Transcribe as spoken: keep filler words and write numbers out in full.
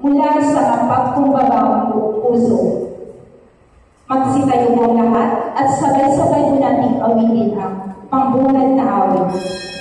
mula sa mapagkumbabang puso. Magsitayo po ang lahat at sabay-sabay po nating awitin ang pambungad na awit.